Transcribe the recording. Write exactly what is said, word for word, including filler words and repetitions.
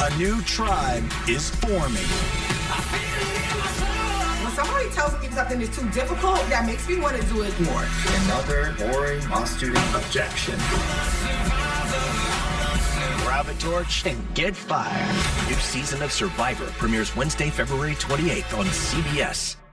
A new tribe is forming. When somebody tells me something is too difficult, that makes me want to do it more. Another boring law student objection. Grab a torch and get fired. New season of Survivor premieres Wednesday, February twenty-eighth on C B S.